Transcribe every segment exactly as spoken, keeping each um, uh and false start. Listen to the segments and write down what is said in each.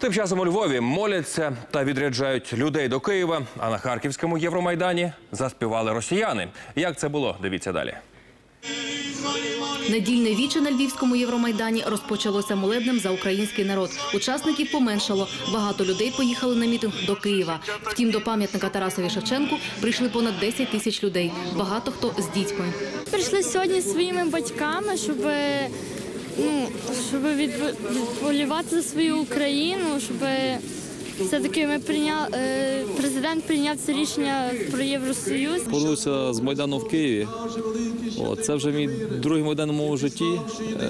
Тим часом у Львові моляться та відряджають людей до Києва, а на Харківському Євромайдані заспівали росіяни. Як це було? Дивіться далі. Недільне віче на Львівському Євромайдані розпочалося молебнем за український народ. Учасників поменшало. Багато людей поїхали на мітинг до Києва. Втім, до пам'ятника Тарасові Шевченку прийшли понад десять тисяч людей. Багато хто з дітьми. Прийшли сьогодні зі своїми батьками, щоб, ну, щоб відволювати за свою Україну, щоб все-таки ми прийняли, президент прийняв це рішення про Євросоюз. Повернувся з Майдану в Києві. О, це вже мій другий Майдан у моєму житті. Е,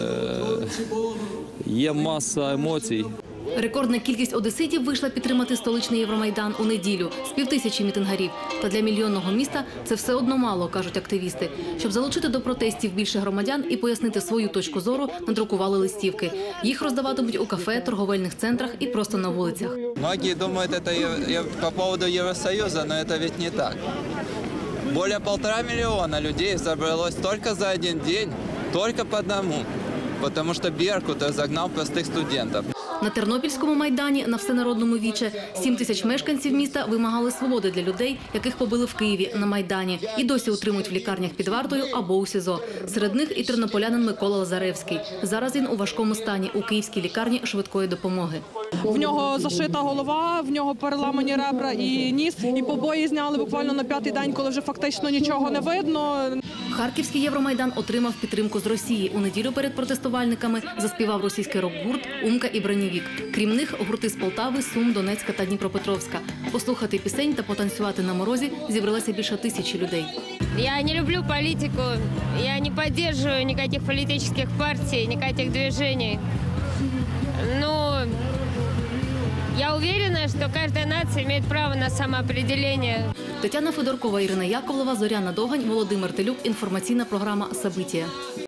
є маса емоцій. Рекордна кількість одеситів вийшла підтримати столичний Євромайдан у неділю з півтисячі мітингарів. Та для мільйонного міста це все одно мало, кажуть активісти. Щоб залучити до протестів більше громадян і пояснити свою точку зору, надрукували листівки. Їх роздаватимуть у кафе, торговельних центрах і просто на вулицях. Многие думают, это по поводу Евросоюза, но это ведь не так. Более полтора миллиона людей собралось только за один день, только по одному, потому что Беркут разогнал простых студентов. На Тернопільському Майдані на Всенародному віче сім тисяч мешканців міста вимагали свободи для людей, яких побили в Києві на Майдані. І досі утримують в лікарнях під вартою або у СІЗО. Серед них і тернополянин Микола Лазаревський. Зараз він у важкому стані у Київській лікарні швидкої допомоги. В нього зашита голова, в нього переламані ребра і ніс. І побої зняли буквально на п'ятий день, коли вже фактично нічого не видно. Харківський Євромайдан отримав підтримку з Росії. У неділю перед протестувальниками заспівав російський рок-гурт «Умка і Бронєвік». Крім них, гурти з Полтави, Сум, Донецька та Дніпропетровська. Послухати пісень та потанцювати на морозі зібралося більше тисячі людей. Я не люблю політику, я не підтримую ніяких політичних партій, ніяких движень. Ну, я уверена, що кожна нація має право на самоопределення. Тетяна Федоркова, Ірина Яковлева, Зоряна Догань, Володимир Телюк. Інформаційна програма «События».